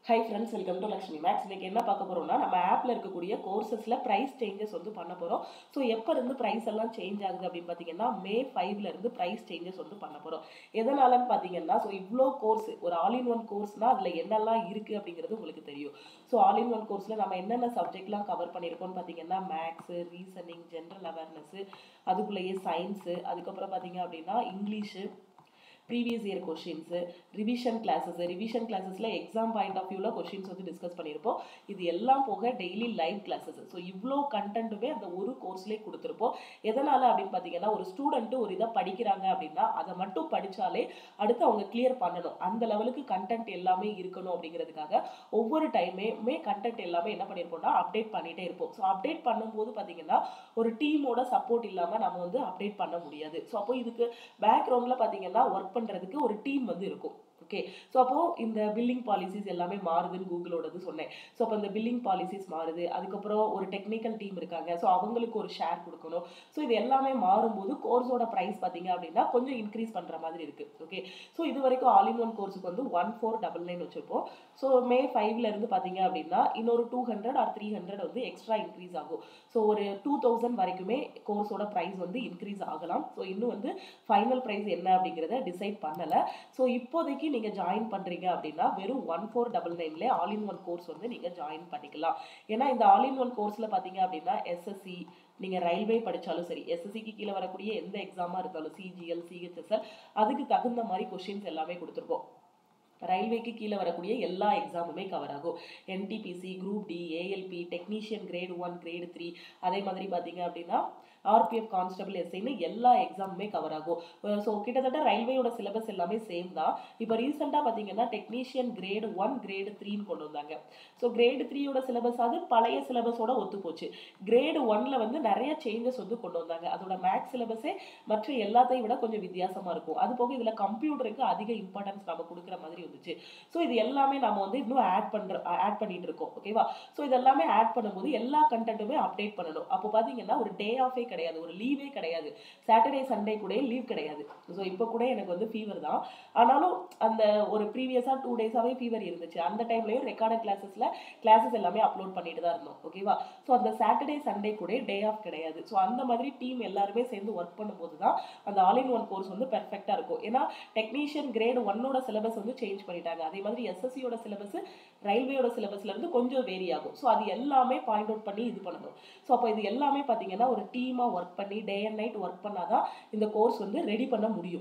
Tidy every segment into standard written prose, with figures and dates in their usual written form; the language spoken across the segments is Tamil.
High friends, welcome to Lakshmi maths. இன்னைக்கு என்ன பார்க்க போறோம்னா, நம்ம ஆப்ல இருக்கக்கூடிய கோர்சஸ்ல பிரைஸ் சேஞ்சஸ் வந்து பண்ண போறோம். ஸோ எப்போ இருந்து பிரைஸ் எல்லாம் சேஞ்ச் ஆகுது அப்படின்னு பார்த்தீங்கன்னா, மே 5ல இருந்து பிரைஸ் சேஞ்சஸ் வந்து பண்ண போறோம். எதனாலன்னு பார்த்தீங்கன்னா, ஸோ இவ்வளோ கோர்ஸ் ஒரு ஆல் இன் ஒன் கோர்ஸ்னா அதுல என்னெல்லாம் இருக்கு அப்படிங்கிறது உங்களுக்கு தெரியும். ஸோ ஆல் இன் ஒன் கோர்ஸ்ல நம்ம என்னென்ன சப்ஜெக்ட்லாம் கவர் பண்ணியிருக்கோம்னு பார்த்தீங்கன்னா, மேக்ஸ், ரீசனிங், ஜென்ரல் அவேர்னஸ், அதுக்குள்ளேயே சயின்ஸ், அதுக்கப்புறம் பார்த்தீங்க அப்படின்னா English, previous year questions, revision கிளாஸஸ்ல எக்ஸாம் பாயிண்ட் ஆஃப் வியூவில் கொஷின்ஸ் வந்து டிஸ்கஸ் பண்ணியிருப்போம். இது எல்லாம் போக டெய்லி லைவ் கிளாஸஸ். ஸோ இவ்வளோ கண்டென்ட்டுமே அந்த ஒரு கோர்ஸ்லேயே கொடுத்துருப்போம். எதனால அப்படின்னு பார்த்தீங்கன்னா, ஒரு ஸ்டூடெண்ட்டு ஒரு இதை படிக்கிறாங்க அப்படின்னா அதை மட்டும் படித்தாலே அடுத்து அவங்க கிளியர் பண்ணணும். அந்த லெவலுக்கு கண்டென்ட் எல்லாமே இருக்கணும் அப்படிங்கிறதுக்காக ஒவ்வொரு டைமே கண்டென்ட் எல்லாமே என்ன பண்ணியிருப்போம்னா அப்டேட் பண்ணிகிட்டே இருப்போம். ஸோ அப்டேட் பண்ணும்போது பார்த்தீங்கன்னா, ஒரு டீமோட சப்போர்ட் இல்லாமல் நம்ம வந்து அப்டேட் பண்ண முடியாது. ஸோ அப்போ இதுக்கு பேக்ரவுண்டில் பார்த்தீங்கன்னா ஒர்க் பண்றதுக்கு ஒரு டீம் வந்து இருக்கும். ஓகே, ஸோ அப்போ இந்த பில்லிங் பாலிசிஸ் எல்லாமே மாறுதுன்னு கூகுளோடது சொன்னேன். ஸோ அப்போ இந்த பில்லிங் பாலிசிஸ் மாறுது. அதுக்கப்புறம் ஒரு டெக்னிக்கல் டீம் இருக்காங்க. ஸோ அவங்களுக்கு ஒரு ஷேர் கொடுக்கணும். ஸோ இது எல்லாமே மாறும்போது கோர்ஸோட ப்ரைஸ் பார்த்தீங்க அப்படின்னா கொஞ்சம் இன்க்ரீஸ் பண்ணுற மாதிரி இருக்கு. ஓகே, ஸோ இது வரைக்கும் ஆல் இன் ஒன் கோர்ஸுக்கு வந்து 1499 வச்சிருப்போம். ஸோ மே 5ல இருந்து பார்த்தீங்க அப்படின்னா இன்னொரு 200 ஆர் 300 வந்து எக்ஸ்ட்ரா இன்க்ரீஸ் ஆகும். ஸோ ஒரு 2000 வரைக்குமே கோர்ஸோட ப்ரைஸ் வந்து இன்க்ரீஸ் ஆகலாம். ஸோ இன்னும் வந்து ஃபைனல் ப்ரைஸ் என்ன அப்படிங்கிறத டிசைட் பண்ணலை. ஸோ இப்போதைக்கு நீங்கள் ஜாயின் பண்ணுறீங்க அப்படின்னா வெறும் 1499 ஆல் இன் ஒன் கோர்ஸ் வந்து நீங்கள் ஜாயின் பண்ணிக்கலாம். ஏன்னா இந்த ஆல் இன் ஒன் கோர்ஸில் பார்த்தீங்க அப்படின்னா எஸ்எஸ்சி, நீங்கள் ரயில்வே படித்தாலும் சரி, எஸ்எஸ்சிக்கு கீழே வரக்கூடிய எந்த எக்ஸாமாக இருந்தாலும் சிஜிஎல், சிஹெச்எஸ்எல், அதுக்கு தகுந்த மாதிரி கொஷின்ஸ் எல்லாமே கொடுத்துருப்போம். ரயில்வேக்கு கீழே வரக்கூடிய எல்லா எக்ஸாமுமே கவர் ஆகும். NTPC, group D, ALP, technician grade 1, grade 3, அதே மாதிரி பார்த்தீங்க அப்படின்னா ஆர்பிஎஃப், கான்ஸ்டபிள், எஸ்ஐன்னு எல்லா எக்ஸாமுமே கவர் ஆகும். ஸோ கிட்டத்தட்ட ரயில்வேயோட சிலபஸ் எல்லாமே சேம் தான். இப்போ ரீசெண்டாக பார்த்தீங்கன்னா டெக்னீஷியன் கிரேட் 1, கிரேட் 3ன்னு கொண்டு வந்தாங்க. ஸோ கிரேட் 3யோட சிலபஸ் அது பழைய சிலபஸோட ஒத்து போச்சு. கிரேட் 1ல வந்து நிறைய சேஞ்சஸ் வந்து கொண்டு வந்தாங்க. அதோட மேக்ஸ் சிலபஸே மற்ற எல்லாத்தையும் விட கொஞ்சம் வித்தியாசமா இருக்கும். அது போக இதில் கம்ப்யூட்டருக்கு அதிக இம்பார்ட்டன்ஸ் நம்ம கொடுக்குற மாதிரி இருந்துச்சு. ஸோ இது எல்லாமே நம்ம வந்து இன்னும் ஆட் பண்ணிட்டு இருக்கோம். ஓகேவா? ஸோ இதெல்லாமே ஆட் பண்ணும்போது எல்லா கண்டென்ட்டுமே அப்டேட் பண்ணணும். அப்போ பார்த்தீங்கன்னா ஒரு டே ஆஃபே கிடையாது, ஒரு லீவே கிடையாது. சாட்டர்டே சண்டே கூட லீவ் கிடையாது. ஸோ இப்போ கூட எனக்கு வந்து ஃபீவர் தான். ஆனாலும் அந்த ஒரு ப்ரீவியஸாக 2 டேஸாகவே ஃபீவர் இருந்துச்சு. அந்த டைம்லையும் ரெக்கார்டட் கிளாஸஸ் எல்லாமே அப்லோட் பண்ணிட்டு தான் இருந்தோம். ஓகேவா? ஸோ அந்த சாட்டர்டே சண்டே கூட டே ஆஃப் கிடையாது. ஸோ அந்த மாதிரி டீம் எல்லாருமே சேர்ந்து ஒர்க் பண்ணும்போது தான் அந்த ஆல் இன் ஒன் கோர்ஸ் வந்து பெர்ஃபெக்டாக இருக்கும். ஏன்னா டெக்னீஷியன் கிரேட் 1ஓட சிலபஸ் வந்து சேஞ்ச் பண்ணிட்டாங்க. அதே மாதிரி எஸ்எஸ்சியோட சிலபஸ் ரயில்வேயோட சிலபஸ்ல இருந்து கொஞ்சம் வேரி ஆகும். ஸோ அது எல்லாமே பாயிண்ட் அவுட் பண்ணி இது பண்ணணும். ஸோ அப்போ இது எல்லாமே பார்த்தீங்கன்னா ஒரு டீமாக ஒர்க் பண்ணி டே அண்ட் நைட் ஒர்க் பண்ணாதான் இந்த கோர்ஸ் வந்து ரெடி பண்ண முடியும்.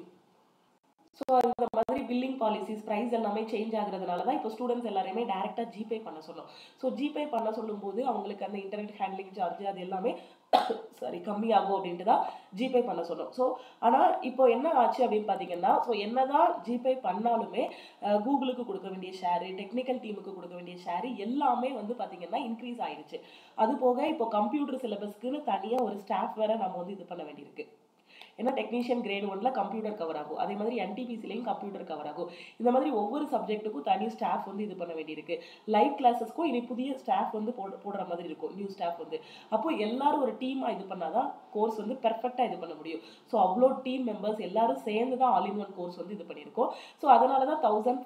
ஸோ அந்த மாதிரி பில்லிங் பாலிசிஸ், ப்ரைஸ் எல்லாமே சேஞ்ச் ஆகுறதுனால தான் இப்போ ஸ்டூடெண்ட்ஸ் எல்லாருமே டேரெக்டாக ஜிபே பண்ண சொன்னோம். ஸோ ஜிபே பண்ண சொல்லும்போது அவங்களுக்கு அந்த இன்டர்நெட் ஹேண்ட்லிங் சார்ஜ் அது எல்லாமே கம்மியாகும் அப்படின்ட்டு தான் ஜிபே பண்ண சொன்னோம். ஸோ ஆனால் இப்போ என்ன ஆச்சு அப்படின்னு பார்த்தீங்கன்னா, ஸோ என்னதான் ஜிபே பண்ணாலுமே கூகுளுக்கு கொடுக்க வேண்டிய ஷேரு, டெக்னிக்கல் டீமுக்கு கொடுக்க வேண்டிய ஷேரு எல்லாமே வந்து பார்த்தீங்கன்னா இன்க்ரீஸ் ஆயிடுச்சு. அது போக இப்போ கம்ப்யூட்டர் சிலபஸ்க்குன்னு தனியாக ஒரு ஸ்டாஃப் வேற நம்ம வந்து இது பண்ண வேண்டியிருக்கு. ஏன்னா டெக்னீஷியன் கிரேட் 1ல கம்ப்யூட்டர் கவர் ஆகும். அதே மாதிரி என்டிபிசிலையும் கம்ப்யூட்டர் கவர் ஆகும். இந்த மாதிரி ஒவ்வொரு சப்ஜெக்ட்டுக்கும் தனி ஸ்டாஃப் வந்து இது பண்ண வேண்டியிருக்கு. லைவ் கிளாஸஸ்க்கும் இனி புதிய ஸ்டாஃப் வந்து போடுற மாதிரி இருக்கும், நியூ ஸ்டாஃப் வந்து. அப்போ எல்லாரும் ஒரு டீமா இது பண்ணாதான் கோர்ஸ் வந்து பெர்ஃபெக்டா இது பண்ண முடியும். ஸோ அவ்வளோ டீம் மெம்பர்ஸ் எல்லாரும் சேர்ந்து தான் ஆல் இன் ஒன் கோர்ஸ் வந்து இது பண்ணியிருக்கோம். ஸோ அதனால தான்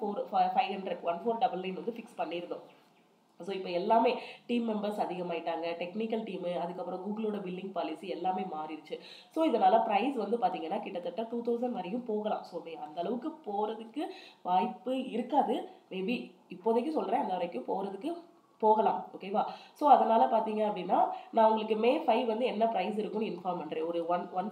1499 வந்து ஃபிக்ஸ் பண்ணியிருந்தோம். ஸோ இப்போ எல்லாமே டீம் மெம்பர்ஸ் அதிகமாயிட்டாங்க, டெக்னிக்கல் டீமு, அதுக்கப்புறம் கூகுளோட பில்லிங் பாலிசி எல்லாமே மாறிடுச்சு. ஸோ இதனால ப்ரைஸ் வந்து பார்த்தீங்கன்னா கிட்டத்தட்ட 2000 வரையும் போகலாம். ஸோ அந்த அளவுக்கு போகிறதுக்கு வாய்ப்பு இருக்காது. மேபி இப்போதைக்கு சொல்கிறேன், அந்த வரைக்கும் போகலாம். ஓகேவா? ஸோ அதனால பார்த்தீங்க அப்படின்னா நான் உங்களுக்கு மே 5 வந்து என்ன ப்ரைஸ் இருக்குன்னு இன்ஃபார்ம் பண்ணுறேன். ஒரு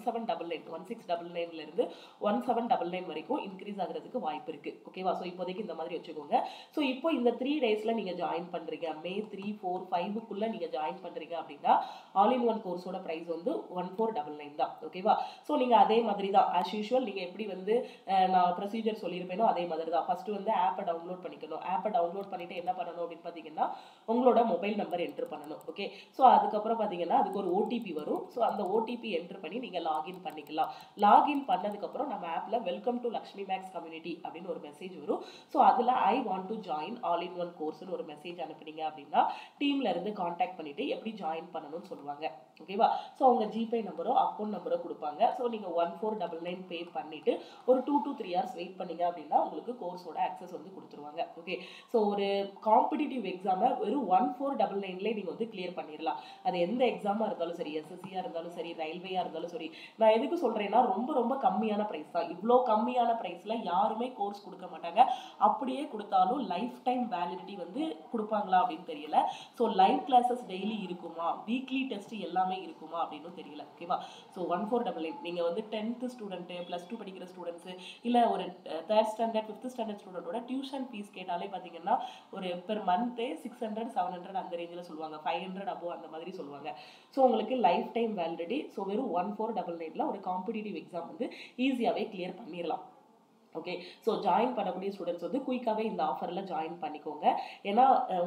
1699 இருந்து 1799 வரைக்கும் இன்க்ரீஸ் ஆகிறதுக்கு வாய்ப்பு இருக்கு. ஓகேவா? ஸோ இப்போதைக்கு இந்த மாதிரி வச்சுக்கோங்க. ஸோ இப்போ இந்த 3 டேஸ்ல நீங்க ஜாயின் பண்றீங்க, மே 3, 4, 5க்குள்ள நீங்க ஜாயின் பண்றீங்க அப்படின்னா ஆல் இன் ஒன் கோர்ஸோட ப்ரைஸ் வந்து 1499 தான். ஓகேவா? ஸோ நீங்க அதே மாதிரி தான் ஆஸ் யூஷுவல் நீங்க எப்படி வந்து நான் ப்ரொசீஜர் சொல்லியிருப்பேனோ அதே மாதிரி தான். ஃபர்ஸ்ட் வந்து ஆப்பை டவுன்லோட் பண்ணிக்கணும். ஆப்பை டவுன்லோட் பண்ணிட்டு என்ன பண்ணணும் அப்படின்னு பார்த்தீங்கன்னா உங்களோட மொபைல் நம்பர் என்ட்ரு பண்ணணும். ஓகே, ஸோ அதுக்கப்புறம் பார்த்தீங்கன்னா அதுக்கு ஒரு ஓடிபி வரும். ஸோ அந்த ஓடிபி என்ட்ரு பண்ணி நீங்கள் லாகின் பண்ணிக்கலாம். லாகின் பண்ணதுக்கப்புறம் நம்ம ஆப்பில் welcome to Lakshmi maths community அப்படின்னு ஒரு மெசேஜ் வரும். ஸோ அதில் I want to join all in one கோர்ஸ்னு ஒரு மெசேஜ் அனுப்புனீங்க அப்படின்னா டீம்ல இருந்து காண்டாக்ட் பண்ணிட்டு எப்படி ஜாயின் பண்ணணும்னு சொல்லுவாங்க. ஓகேவா, ஸோ அவங்க ஜிபே நம்பரோ அக்கௌண்ட் நம்பரோ கொடுப்பாங்க. ஸோ நீங்கள் 1499 பே பண்ணிட்டு ஒரு 2 to 3 hours வெயிட் பண்ணீங்க அப்படின்னா உங்களுக்கு கோர்ஸோட ஆக்சஸ் வந்து கொடுத்துருவாங்க. ஓகே, ஸோ ஒரு காம்படிட்டிவ் எக்ஸாமை வெறும் 1499லேயே நீங்கள் வந்து கிளியர் பண்ணிடலாம். அது எந்த எக்ஸாமாக இருந்தாலும் சரி, எஸ்எஸ்சியாக இருந்தாலும் சரி, ரயில்வேயாக இருந்தாலும் சரி. நான் எதுக்கு சொல்கிறேன்னா ரொம்ப ரொம்ப கம்மியான ப்ரைஸ் தான். இவ்வளோ கம்மியான ப்ரைஸில் யாருமே கோர்ஸ் கொடுக்க மாட்டாங்க. அப்படியே கொடுத்தாலும் லைஃப் டைம் வேலிடிட்டி வந்து கொடுப்பாங்களா அப்படின்னு தெரியல. ஸோ லைவ் கிளாஸஸ் டெய்லி இருக்குமா, வீக்லி டெஸ்ட் எல்லாமே இருக்குமா அப்படின்னு தெரியல. ஓகேவா, ஸோ 1499 நீங்கள் வந்து 10th ஸ்டூடெண்ட்டு, +2 படிக்கிற ஸ்டூடெண்ட்ஸு, இல்லை ஒரு 3rd ஸ்டாண்டர்ட் 5th ஸ்டாண்டர்ட் ஸ்டூடெண்ட்டோட டியூஷன் ஃபீஸ் கேட்டாலே பார்த்தீங்கன்னா ஒரு பெர் மந்த்தே 600 700 அந்த ரேஞ்சில் சொல்லுவாங்க. 500 above அந்த மாதிரி சொல்லுவாங்க. ஸோ உங்களுக்கு லைஃப் டைம் வேலிடிட்டி. ஸோ வெறும் 1499ல ஒரு காம்படிட்டிவ் எக்ஸாம் வந்து ஈஸியாகவே கிளியர் பண்ணிடலாம். ஓகே, ஸோ ஜாயின் பண்ணக்கூடிய ஸ்டூடெண்ட்ஸ் வந்து குயிக்காகவே இந்த ஆஃபரில் ஜாயின் பண்ணிக்கோங்க. ஏன்னா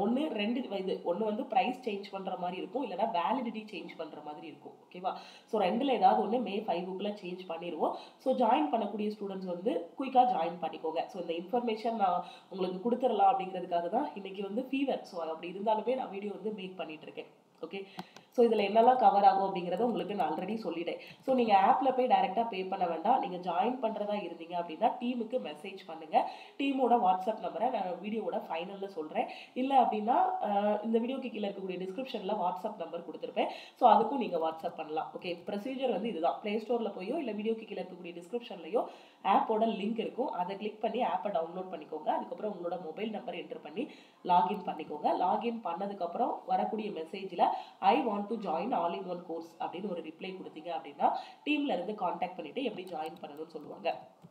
ஒன்று வந்து ப்ரைஸ் சேஞ்ச் பண்ணுற மாதிரி இருக்கும், இல்லைனா வேலிடிட்டி சேஞ்ச் பண்ணுற மாதிரி இருக்கும். ஓகேவா, ஸோ ரெண்டில் ஏதாவது ஒன்று May 5 சேஞ்ச் பண்ணிடுவோம். ஸோ ஜாயின் பண்ணக்கூடிய ஸ்டூடெண்ட்ஸ் வந்து குயிக்காக ஜாயின் பண்ணிக்கோங்க. ஸோ இந்த இன்ஃபர்மேஷன் நான் உங்களுக்கு கொடுத்துடலாம் அப்படிங்கிறதுக்காக தான் இன்னைக்கு வந்து ஃபீவர். ஸோ அப்படி இருந்தாலுமே நான் வீடியோ வந்து மேக் பண்ணிட்டு இருக்கேன். ஓகே, ஸோ இதில் என்னெல்லாம் கவர் ஆகும் அப்படிங்கிறத உங்களுக்கு நான் ஆல்ரெடி சொல்லிட்டேன். ஸோ நீங்கள் ஆப்பில் போய் டைரெக்டாக பே பண்ண வேண்டாம். நீங்கள் ஜாயின் பண்ணுறதா இருந்தீங்க அப்படின்னா டீமுக்கு மெசேஜ் பண்ணுங்கள். டீமோட வாட்ஸ்அப் நம்பரை நான் வீடியோவோட ஃபைனலில் சொல்கிறேன். இல்லை அப்படின்னா இந்த வீடியோக்கு கீழே இருக்கக்கூடிய டிஸ்கிரிப்ஷனில் வாட்ஸ்அப் நம்பர் கொடுத்துருப்பேன். ஸோ அதுக்கும் நீங்கள் வாட்ஸ்அப் பண்ணலாம். ஓகே, ப்ரொசீஜர் வந்து இதுதான். ப்ளே ஸ்டோரில் போயோ இல்லை வீடியோக்கு கீழே இருக்கக்கூடிய டிஸ்கிரிப்ஷன்லையோ ஆப்போட லிங்க் இருக்கும். அதை கிளிக் பண்ணி ஆப்பை டவுன்லோட் பண்ணிக்கோங்க. அதுக்கப்புறம் உங்களோட மொபைல் நம்பர் என்டர் பண்ணி லாகின் பண்ணிக்கோங்க. லாகின் பண்ணதுக்கப்புறம் வரக்கூடிய மெசேஜில் I want to join all in one course அப்படின்னு ஒரு ரிப்ளை கொடுத்தீங்க அப்படின்னா டீம்ல இருந்து காண்டாக்ட் பண்ணிட்டு எப்படி ஜாயின் பண்ணணும்னு சொல்லுவாங்க.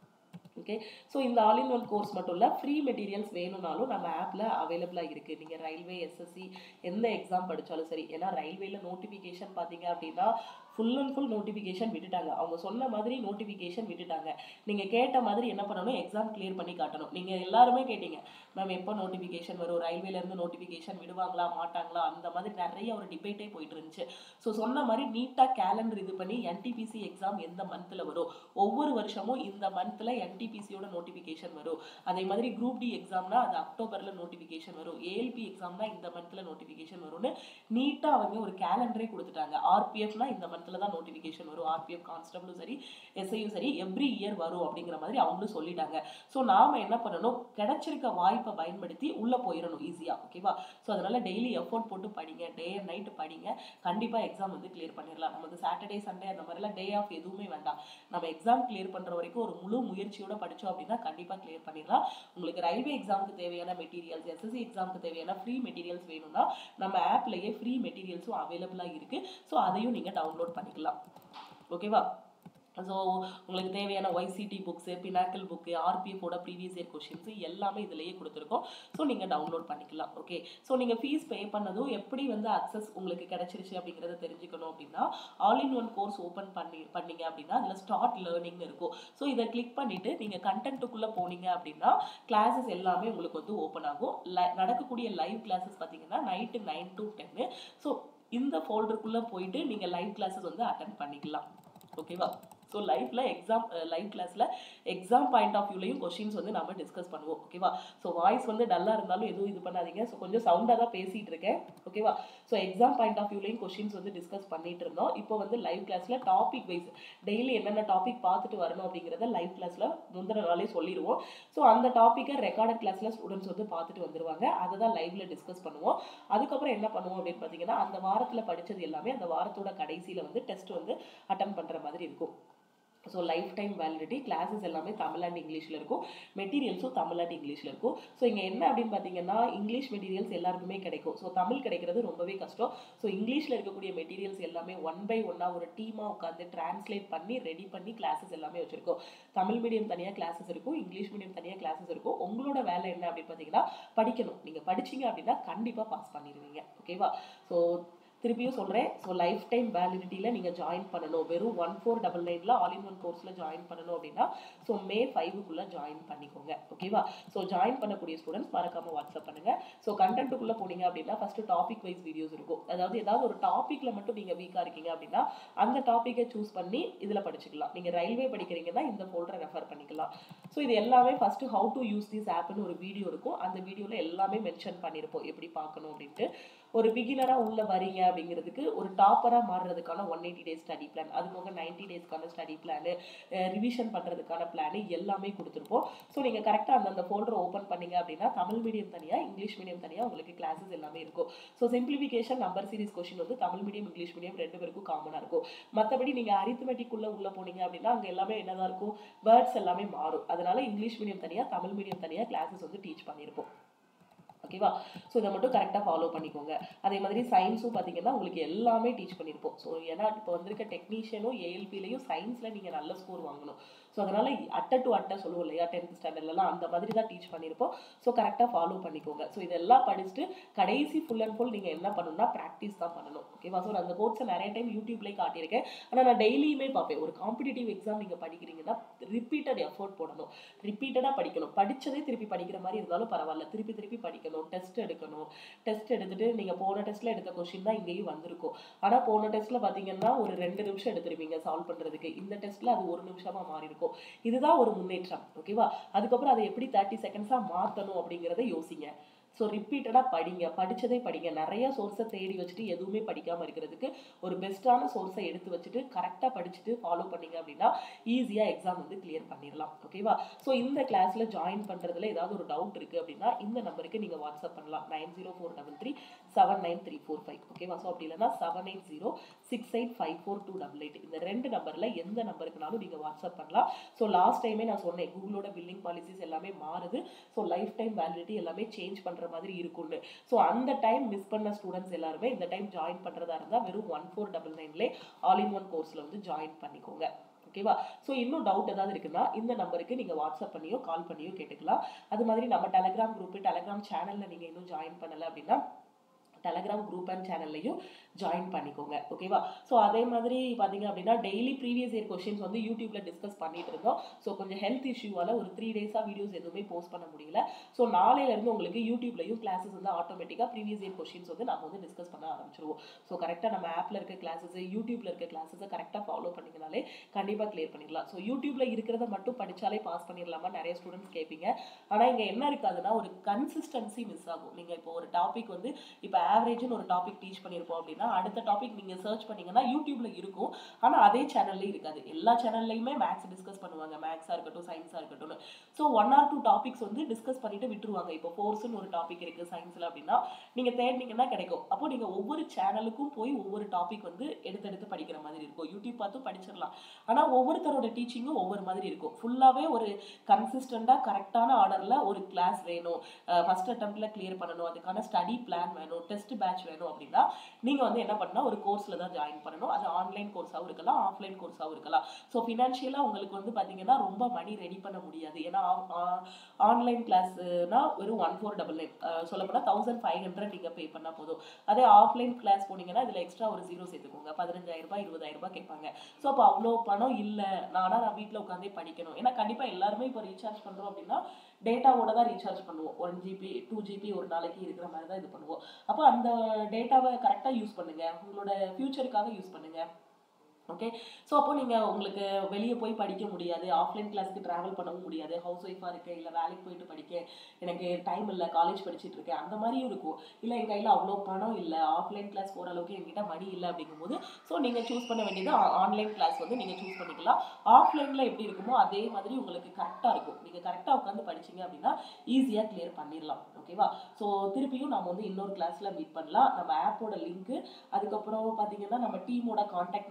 ஓகே, ஸோ இந்த ஆல் இன் ஒன் கோர்ஸ் மட்டும் இல்லை, ஃப்ரீ மெட்டீரியல்ஸ் வேணும்னாலும் நம்ம ஆப்பில் அவைலபிளாக இருக்குது. நீங்கள் ரயில்வே, எஸ்எஸ்சி எந்த எக்ஸாம் படித்தாலும் சரி. ஏன்னா ரயில்வேல நோட்டிஃபிகேஷன் பார்த்தீங்க அப்படின்னா ஃபுல் அண்ட் ஃபுல் நோட்டிஃபிகேஷன் விட்டுட்டாங்க. அவங்க சொன்ன மாதிரி நோட்டிஃபிகேஷன் விட்டுட்டாங்க. நீங்கள் கேட்ட மாதிரி என்ன பண்ணணும், எக்ஸாம் கிளியர் பண்ணி காட்டணும். நீங்கள் எல்லாருமே கேட்டீங்க, மேம் எப்போ நோட்டிஃபிகேஷன் வரும், ரயில்வேலேருந்து நோட்டிஃபிகேஷன் விடுவாங்களா மாட்டாங்களா, அந்த மாதிரி நிறைய ஒரு டிபேட்டே போயிட்டு இருந்துச்சு. ஸோ சொன்ன மாதிரி நீட்டாக கேலண்டர் இது பண்ணி என்டிபிசி எக்ஸாம் எந்த மந்தில் வரும், ஒவ்வொரு வருஷமும் இந்த மந்தில் என்டிபிசியோட நோட்டிஃபிகேஷன் வரும். அதே மாதிரி குரூப் டி எக்ஸாம்னா அது அக்டோபரில் நோட்டிஃபிகேஷன் வரும். ஏஎல்பி எக்ஸாம்னா இந்த மந்தில் நோட்டிஃபிகேஷன் வரும்னு நீட்டாக அவங்க ஒரு கேலண்டரே கொடுத்துட்டாங்க. ஆர்பிஎஃப்னா இந்த மந்தில் தான் நோட்டிஃபிகேஷன் வரும். ஆர்பிஎஃப் கான்ஸ்டபிளும் சரி, எஸ்ஐயும் சரி, எவ்ரி இயர் வரும் அப்படிங்கிற மாதிரி அவங்களும் சொல்லிட்டாங்க. ஸோ நாம என்ன பண்ணணும், கிடைச்சிருக்க வாய்ப்பை பயன்படுத்தி உள்ள போயிடணும் ஈஸியா. ஓகேவா, ஸோ அதனால டெய்லி எஃபோர்ட் போட்டு படிங்க, டே அண்ட் நைட் படிங்க. கண்டிப்பா எக்ஸாம் வந்து கிளியர் பண்ணிடலாம். நமக்கு சாட்டர்டே சண்டே அந்த மாதிரிலாம் டே ஆஃப் எதுவுமே வேண்டாம். நம்ம எக்ஸாம் கிளியர் பண்ற வரைக்கும் ஒரு முழு முயற்சியோட படிச்சோம் அப்படின்னா கண்டிப்பா கிளியர் பண்ணிடலாம். உங்களுக்கு ரயில்வே எக்ஸாமுக்கு தேவையான மெட்டீரியல்ஸ், எஸ்எஸ்சி எக்ஸாமுக்கு தேவையான ஃப்ரீ மெட்டீரியல்ஸ் வேணும்னா நம்ம ஆப்லயே ஃப்ரீ மெட்டீரியல்ஸும் அவைலபிளா இருக்கு. ஸோ அதையும் நீங்க டவுன்லோட் பண்ணிக்கலாம். ஓகேவா, ஸோ உங்களுக்கு தேவையான ஒய்சிடி புக்ஸு, பினாக்கிள் புக்கு, ஆர்பிஎஃபோட ப்ரீவியஸ் இயர் கொஷின்ஸ் எல்லாமே இதிலேயே கொடுத்துருக்கோம். ஸோ நீங்கள் டவுன்லோட் பண்ணிக்கலாம். ஓகே, ஸோ நீங்கள் ஃபீஸ் பே பண்ணதும் எப்படி வந்து அக்சஸ் உங்களுக்கு கிடைச்சிருச்சு அப்படிங்கிறத தெரிஞ்சுக்கணும் அப்படின்னா all in one course open பண்ணீங்க அப்படின்னா அதில் ஸ்டார்ட் லேர்னிங்னு இருக்கும். ஸோ இதை கிளிக் பண்ணிவிட்டு நீங்கள் கண்டென்ட்டுக்குள்ளே போனீங்க அப்படின்னா கிளாஸஸ் எல்லாமே உங்களுக்கு வந்து ஓப்பன் ஆகும். நடக்கக்கூடிய லைவ் கிளாஸஸ் பார்த்தீங்கன்னா நைட்டு 9 to 10. ஸோ இந்த ஃபோல்டருக்குள்ளே போயிட்டு நீங்கள் லைவ் கிளாஸஸ் வந்து அட்டென்ட் பண்ணிக்கலாம். ஓகேவா, ஸோ லைவ் கிளாஸில் எக்ஸாம் பாயிண்ட் ஆஃப் வியூலையும் கொஷின்ஸ் வந்து நம்ம டிஸ்கஸ் பண்ணுவோம். ஓகேவா, ஸோ வாய்ஸ் வந்து டல்லாக இருந்தாலும் எதுவும் இது பண்ணாதீங்க. ஸோ கொஞ்சம் சவுண்டாக தான் பேசிகிட்டு இருக்கேன். ஓகேவா, ஸோ எக்ஸாம் பாயிண்ட் ஆஃப் வியூலையும் கொஷின்ஸ் வந்து டிஸ்கஸ் பண்ணிட்டு இருந்தோம். இப்போ வந்து லைவ் கிளாஸில் டாபிக் வைஸ் டெய்லி என்னென்ன டாபிக் பார்த்துட்டு வரணும் அப்படிங்கிறத லைவ் கிளாஸில் முந்தின நாளே சொல்லிடுவோம். ஸோ அந்த டாப்பிக்கை ரெக்கார்டட் கிளாஸில் ஸ்டூடெண்ட்ஸ் வந்து பார்த்துட்டு வந்துருவாங்க. அதை தான் லைவ்ல டிஸ்கஸ் பண்ணுவோம். அதுக்கப்புறம் என்ன பண்ணுவோம் அப்படின்னு பார்த்தீங்கன்னா அந்த வாரத்தில் படித்தது எல்லாமே அந்த வாரத்தோட கடைசியில் வந்து டெஸ்ட் வந்து அட்டன் பண்ணுற மாதிரி இருக்கும். So life time validity classes எல்லாமே தமிழ் அண்ட் இங்கிலீஷில் இருக்கும். மெட்டீரியல்ஸும் தமிழ் அண்ட் இங்கிலீஷில் இருக்கும். ஸோ இங்கே என்ன அப்படின்னு பார்த்தீங்கன்னா இங்கிலீஷ் மெட்டீரியல்ஸ் எல்லாருக்குமே கிடைக்கும். ஸோ தமிழ் கிடைக்கிறது ரொம்பவே கஷ்டம். ஸோ இங்கிலீஷில் இருக்கக்கூடிய மெட்டீரியல்ஸ் எல்லாமே 1 by 1 ஒரு டீமாக உட்காந்து டிரான்ஸ்லேட் பண்ணி ரெடி பண்ணி கிளாஸஸ் எல்லாமே வச்சுருக்கோம். தமிழ் மீடியம் தனியாக கிளாஸஸ் இருக்கும், இங்கிலீஷ் மீடியம் தனியாக கிளாஸஸ் இருக்கும். உங்களோட வேலை என்ன அப்படின்னு பார்த்தீங்கன்னா படிக்கணும். நீங்கள் படிச்சிங்க அப்படின்னா கண்டிப்பாக பாஸ் பண்ணிடுவீங்க. ஓகேவா, ஸோ திருப்பியும் சொல்கிறேன். ஸோ லைஃப் டைம் வேலிடிட்டியில் நீங்கள் ஜாயின் பண்ணணும். வெறும் 1499 ஆல் இன் ஒன் கோர்ஸில் ஜாயின் பண்ணணும் அப்படின்னா ஸோ மே 5க்குள்ளே ஜாயின் பண்ணிக்கோங்க. ஓகேவா? ஸோ ஜாயின் பண்ணக்கூடிய ஸ்டூடெண்ட்ஸ் மறக்காமல் வாட்ஸ்அப் பண்ணுங்கள். ஸோ கண்டென்ட்டுக்குள்ளே போனீங்க அப்படின்னா ஃபஸ்ட்டு டாபிக் வைஸ் வீடியோஸ் இருக்கும். அதாவது ஏதாவது ஒரு டாப்பிக்கில் மட்டும் நீங்கள் வீக்காக இருக்கீங்க அப்படின்னா அந்த டாப்பிக்கை சூஸ் பண்ணி இதில் படிச்சுக்கலாம். நீங்கள் ரயில்வே படிக்கிறீங்கன்னா இந்த ஃபோல்டரை ரெஃபர் பண்ணிக்கலாம். ஸோ இது எல்லாமே first how to use this ஆப்னு ஒரு வீடியோ இருக்கும். அந்த வீடியோவில் எல்லாமே மென்ஷன் பண்ணியிருப்போம் எப்படி பார்க்கணும் அப்படின்ட்டு. ஒரு பிகினராக உள்ள வரீங்க அப்படிங்கிறதுக்கு ஒரு டாப்பராக மாறுறதுக்கான 180 டேஸ் ஸ்டடி பிளான், அது போக 90 டேஸ்க்கான ஸ்டடி பிளானு, ரிவிஷன் பண்ணுறதுக்கான பிளானு எல்லாமே கொடுத்துருப்போம். ஸோ நீங்கள் கரெக்டாக அந்தந்த ஃபோல்டரை ஓப்பன் பண்ணீங்க அப்படின்னா தமிழ் மீடியம் தனியாக இங்கிலீஷ் மீடியம் தனியாக உங்களுக்கு கிளாஸஸ் எல்லாமே இருக்கும். So simplification number series question வந்து தமிழ் மீடியம் இங்கிலீஷ் மீடியம் 2 பேருக்கும் காமனாக இருக்கும். மற்றபடி நீங்கள் அரித்மெட்டிக் உள்ள போனீங்க அப்படின்னா அங்கே எல்லாமே என்னதான் இருக்கும், வேர்ட்ஸ் எல்லாமே மாறும். அதனால இங்கிலீஷ் மீடியம் தனியாக தமிழ் மீடியம் தனியாக கிளாஸஸ் வந்து டீச் பண்ணியிருப்போம். ஓகேவா? ஸோ இதை மட்டும் கரெக்டாக ஃபாலோ பண்ணிக்கோங்க. அதே மாதிரி சயின்ஸும் பார்த்தீங்கன்னா உங்களுக்கு எல்லாமே டீச் பண்ணியிருப்போம். ஸோ ஏன்னா இப்போ வந்திருக்க டெக்னீஷியனும் ஏஎல்பிலையும் சயின்ஸில் நீங்கள் நல்ல ஸ்கோர் வாங்கணும். ஸோ அதனால் அட்டை டு அட்டை சொல்லுவோம் இல்லையா, 10th ஸ்டாண்டர்ட்லாம் அந்த மாதிரி தான் டீச் பண்ணியிருப்போம். ஸோ கரெக்டாக ஃபாலோ பண்ணிக்கோங்க. ஸோ இதெல்லாம் படிச்சுட்டு கடைசி ஃபுல் அண்ட் ஃபுல் நீங்கள் என்ன பண்ணணும்னா ப்ராக்டிஸ் தான் பண்ணணும். ஓகேவா? ஸோ நான் அந்த கோர்ஸை நிறைய டைம் யூடியூப்லேயே காட்டியிருக்கேன். ஆனால் நான் டெய்லியுமே பார்ப்பேன். ஒரு காம்படிட்டிவ் எக்ஸாம் நீங்கள் படிக்கிறீங்கன்னா ரிப்பீட்டட் எஃபோர்ட் போடணும், ரிப்பீட்டடாக படிக்கணும். படித்ததே திருப்பி படிக்கிற மாதிரி இருந்தாலும் பரவாயில்ல, திருப்பி திருப்பி படிக்கணும், டெஸ்ட் எடுக்கணும். டெஸ்ட் எடுத்துட்டு நீங்கள் போன டெஸ்ட்டில் எடுத்த கொஸ்டின் தான் இங்கேயும் வந்திருக்கும். ஆனால் போன டெஸ்ட்டில் பார்த்தீங்கன்னா ஒரு 2 நிமிஷம் எடுத்துருப்பீங்க சால்வ் பண்ணுறதுக்கு. இந்த டெஸ்ட்டில் அது 1 நிமிஷமாக மாறி இருக்கும். இதுதான் ஒரு முன்னேற்றம். ஓகேவா? அதுக்கப்புறம் அதை எப்படி 30 செகண்ட்ஸாக மாற்றணும் அப்படிங்கிறத யோசிங்க. ஸோ ரிப்பீட்டடாக படிங்க, படித்ததே படிங்க. நிறைய சோர்ஸை தேடி வச்சுட்டு எதுவுமே படிக்காமல் இருக்கிறதுக்கு ஒரு பெஸ்ட்டான சோர்ஸை எடுத்து வச்சுட்டு கரெக்டாக படிச்சுட்டு ஃபாலோ பண்ணிங்க அப்படின்னா ஈஸியாக எக்ஸாம் வந்து கிளியர் பண்ணிடலாம். ஓகேவா? ஸோ இந்த கிளாஸில் ஜாயின் பண்ணுறதுல ஏதாவது ஒரு டவுட் இருக்குது அப்படின்னா இந்த நம்பருக்கு நீங்கள் வாட்ஸ்அப் பண்ணலாம். 9043379345. ஓகேவா? ஸோ அப்படி இல்லைன்னா 7806854288. இந்த 2 நம்பரில் எந்த நம்பருக்குனாலும் நீங்கள் வாட்ஸ்அப் பண்ணலாம். ஸோ லாஸ்ட் டைமே நான் சொன்னேன் கூகுளோட பில்லிங் பாலிசிஸ் எல்லாமே மாறுது. ஸோ லைஃப் டைம் வேலிடிட்டி எல்லாமே சேஞ்ச் பண்ணுற மாதிரி இருக்கும்னு. ஸோ அந்த டைம் மிஸ் பண்ண ஸ்டூடெண்ட்ஸ் எல்லாருமே இந்த டைம் ஜாயின் பண்ணுறதா இருந்தால் வெறும் 1499 ஆல் இன் ஒன் கோர்ஸில் வந்து ஜாயின் பண்ணிக்கோங்க. ஓகேவா? ஸோ இன்னும் டவுட் ஏதாவது இருக்குன்னா இந்த நம்பருக்கு நீங்கள் வாட்ஸ்அப் பண்ணியோ கால் பண்ணியோ கேட்டுக்கலாம். அது மாதிரி நம்ம டெலகிராம் குரூப்பு டெலகிராம் சேனலில் நீங்கள் இன்னும் ஜாயின் பண்ணலை அப்படின்னா டெலகிராம் குரூப் அண்ட் சேனல்லையும் ஜாயின் பண்ணிக்கோங்க. ஓகேவா? ஸோ அதே மாதிரி பார்த்தீங்க அப்படின்னா டெய்லி ப்ரீவியஸ் இயர் கொஸ்டின்ஸ் வந்து யூடியூப்ல டிஸ்கஸ் பண்ணிட்டு இருந்தோம். ஸோ கொஞ்சம் ஹெல்த் இஷ்யூவால் ஒரு 3 டேஸாக வீடியோஸ் எதுவுமே போஸ்ட் பண்ண முடியல. ஸோ நாளையிலேருந்து உங்களுக்கு யூடியூப்லையும் கிளாஸஸ் வந்து ஆட்டோமேட்டிக்காக ப்ரீவியஸ் இயர் கொஸ்டின்ஸ் வந்து நம்ம வந்து டிஸ்கஸ் பண்ண ஆரம்பிச்சிருவோம். ஸோ கரெக்டாக நம்ம ஆப்பில் இருக்க கிளாஸஸ் யூடியூப்ல இருக்க கிளாஸஸை கரெக்டாக ஃபாலோ பண்ணிங்கனாலே கண்டிப்பாக கிளியர் பண்ணிடலாம். ஸோ யூடியூப்ல இருக்கிறத மட்டும் படித்தாலே பாஸ் பண்ணிடலாமா நிறைய ஸ்டூடெண்ட்ஸ் கேட்பீங்க. ஆனால் இங்கே என்ன இருக்காதுன்னா ஒரு கன்சிஸ்டன்சி மிஸ் ஆகும். நீங்கள் இப்போ ஒரு டாபிக் வந்து இப்போ ஆவரேஜ்னு ஒரு டாபிக் டீச் பண்ணியிருப்போம் அப்படின்னா அடுத்த டாபிக் நீங்கள் சர்ச் பண்ணீங்கன்னா யூடியூப்ல இருக்கும். ஆனால் அதே சேனல்லையும் இருக்காது. எல்லா சேனல்லையுமே மேக்ஸ் டிஸ்கஸ் பண்ணுவாங்க, மேக்ஸாக இருக்கட்டும் சயின்ஸாக இருக்கட்டும். ஸோ 1 or 2 டாபிக்ஸ் வந்து டிஸ்கஸ் பண்ணிட்டு விட்டுருவாங்க. இப்போ ஃபோர்ஸ்னு ஒரு டாபிக் இருக்குது சயின்ஸில் அப்படின்னா நீங்கள் தேடினீங்கன்னா கிடைக்கும். அப்போ நீங்கள் ஒவ்வொரு சேனலுக்கும் போய் ஒவ்வொரு டாபிக் வந்து எடுத்து படிக்கிற மாதிரி இருக்கும். யூடியூப் பார்த்து படிச்சிடலாம். ஆனால் ஒவ்வொருத்தரோட டீச்சிங்கும் ஒவ்வொரு மாதிரி இருக்கும். ஃபுல்லாகவே ஒரு கன்சிஸ்டண்டாக கரெக்டான ஆர்டரில் ஒரு கிளாஸ் வேணும், ஃபர்ஸ்ட் அட்டெம்ப்ட்ல கிளியர் பண்ணணும், அதுக்கான ஸ்டடி பிளான் வேணும், டெஸ்ட் பேட்ச் வேணும் அப்படின்னா நீங்கள் வந்து என்ன பண்ணணும், ஒரு கோர்ஸில் தான் ஜாயின் பண்ணணும். அது ஆன்லைன் கோர்ஸாகவும் இருக்கலாம், ஆஃப்லைன் கோர்ஸாகவும் இருக்கலாம். ஸோ ஃபினான்ஷியலாக உங்களுக்கு வந்து பார்த்தீங்கன்னா ரொம்ப மணி ரெடி பண்ண முடியாது. ஏன்னா ஆன்லைன் கிளாஸ்னா வெறும் 1499 சொல்லப்போனால் 1500 நீங்கள் பே பண்ணால் போதும். அதே ஆஃப்லைன் கிளாஸ் போனீங்கன்னா இதில் எக்ஸ்ட்ரா ஒரு 0 சேர்த்துக்கோங்க. 15,000 20,000 கேட்பாங்க. ஸோ அப்போ அவ்வளோ பணம் இல்லை, நான் வீட்டில் உட்காந்தே படிக்கணும். ஏன்னா கண்டிப்பாக எல்லாருமே இப்போ ரீசார்ஜ் பண்ணுறோம் அப்படின்னா டேட்டாவோட தான் ரீசார்ஜ் பண்ணுவோம். 1 GB 2 GB ஒரு நாளைக்கு இருக்கிற மாதிரி தான் இது பண்ணுவோம். அப்போ அந்த டேட்டாவை கரெக்டாக யூஸ் பண்ணுங்க, உங்களோட ஃபியூச்சருக்காக யூஸ் பண்ணுங்க. ஓகே? ஸோ அப்போ நீங்கள் உங்களுக்கு வெளியே போய் படிக்க முடியாது, ஆஃப்லைன் கிளாஸ்க்கு ட்ராவல் பண்ணவும் முடியாது, ஹவுஸ் ஒய்ஃபாக இருக்கேன், இல்லை வேலைக்கு போயிட்டு படிக்க எனக்கு டைம் இல்லை, காலேஜ் படிச்சுட்டு இருக்கேன், அந்த மாதிரியும் இருக்கும். இல்லை என் கையில் அவ்வளோ பணம் இல்லை, ஆஃப்லைன் கிளாஸ் போகிற அளவுக்கு என்கிட்ட மணி இல்லை அப்படிங்கும்போது ஸோ நீங்கள் சூஸ் பண்ண வேண்டியது ஆன்லைன் கிளாஸ் வந்து நீங்கள் சூஸ் பண்ணிக்கலாம். ஆஃப்லைனில் எப்படி இருக்குமோ அதே மாதிரி உங்களுக்கு கரெக்டாக இருக்கும். நீங்கள் கரெக்டாக உட்காந்து படிச்சிங்க அப்படின்னா ஈஸியாக கிளியர் பண்ணிடலாம். ஓகேவா? ஸோ திருப்பியும் நம்ம வந்து இன்னொரு கிளாஸில் மீட் பண்ணலாம். நம்ம ஆப்போட லிங்க்கு, அதுக்கப்புறம் பார்த்தீங்கன்னா நம்ம டீமோட கான்டாக்ட் நம்பர் எல்லாமே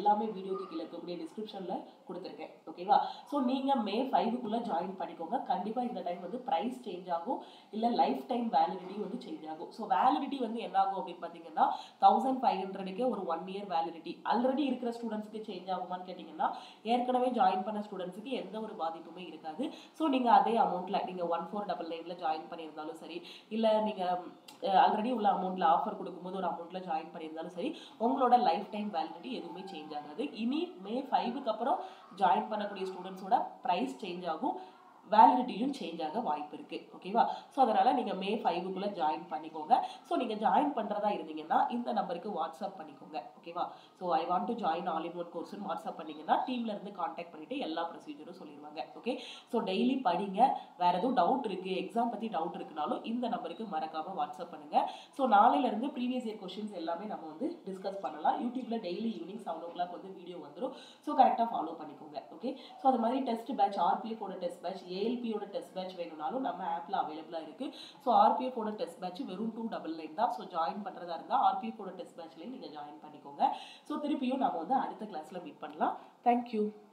எல்லாமே வீடியோக்கு கீழே இருக்கக்கூடிய டிஸ்கிரிப்ஷனில் கொடுத்துருக்கேன். ஓகேவா? ஸோ நீங்கள் May 5க்குள்ளே ஜாயின் பண்ணிக்கோங்க. கண்டிப்பாக இந்த டைம் வந்து ப்ரைஸ் சேஞ்ச் ஆகும், இல்லை லைஃப் டைம் வேலிடிட்டி வந்து சேஞ்ச் ஆகும். ஸோ வேலிடிட்டி வந்து என்ன ஆகும் அப்படின்னு பார்த்தீங்கன்னா 1500க்கே ஒரு 1 இயர் வேலிடிட்டி. ஆல்ரெடி இருக்கிற ஸ்டூடெண்ட்ஸ்க்கு சேஞ்ச் ஆகுமான்னு கேட்டிங்கன்னா ஏற்கனவே ஜாயின் பண்ண ஸ்டூடெண்ட்ஸுக்கு எந்த ஒரு பாதிப்புமே இருக்காது. ஸோ நீங்கள் அதே அமௌண்ட்டில் நீங்கள் 1499 ஜாயின் பண்ணியிருந்தாலும் சரி, இல்லை நீங்கள் ஆல்ரெடி உள்ள அமௌண்ட்டில் ஆஃபர் கொடுக்கும்போது ஒரு அமௌண்ட்டில் ஜாயின் பண்ணியிருந்தாலும் சரி, உங்களோட லைஃப் டைம் வேலிடிட்டி எதுவுமே சேஞ்ச் ஆகாது. இனி May 5க்கு அப்புறம் ஜாயின் பண்ணக்கூடிய ஸ்டூடெண்ட்ஸோட ப்ரைஸ் சேஞ்ச் ஆகும், வேலிடிட்டியும் சேஞ்ச் ஆக வாய்ப்பு இருக்கு. ஓகேவா? ஸோ அதனால நீங்க May 5க்குள்ள ஜாயின் பண்ணிக்கோங்க. ஸோ நீங்க ஜாயின் பண்றதா இருந்தீங்கன்னா இந்த நம்பருக்கு வாட்ஸ்அப் பண்ணிக்கோங்க. ஓகேவா? So I want to join all in one கோர்ஸ்னு வாட்ஸ்அப் பண்ணீங்கன்னா டீம்ல இருந்து கான்டாக்ட் பண்ணிட்டு எல்லா ப்ரொசீஜரும் சொல்லிடுவாங்க. ஓகே? ஸோ டெய்லி படிங்க. வேற எதுவும் டவுட் இருக்கு, எக்ஸாம் பத்தி டவுட் இருக்குனாலும் இந்த நம்பருக்கு மறக்காம வாட்ஸ்அப் பண்ணுங்க. ஸோ நாளையில இருந்து ப்ரீவியஸ் இயர் கொஸ்டின்ஸ் எல்லாமே நம்ம வந்து டிஸ்கஸ் பண்ணலாம். யூடியூப்ல டெய்லி ஈவினிங் 7 o'clock வந்து வீடியோ வந்துடும். ஸோ கரெக்டாக ஃபாலோ பண்ணிக்கோங்க. ஓகே? ஸோ அது மாதிரி டெஸ்ட் பேட்ச், RPF ஓட டெஸ்ட் பேட்ச், ALP-யோட டெஸ்ட் பேட்ச் வேணும்னாலும் நம்ம ஆப்ல அவைலபிளா இருக்கு. ஸோ RPF-ஓட டெஸ்ட் பேட்ச் வெறும் 299 தான். ஸோ ஜாயின் பண்றதா இருந்தா RPF-ஓட டெஸ்ட் பேட்ச்லயும் நீங்க ஜாயின் பண்ணிக்கோங்க. ஸோ திருப்பியும் நாம வந்து அடுத்த கிளாஸ்ல மீட் பண்ணலாம். தேங்க்யூ.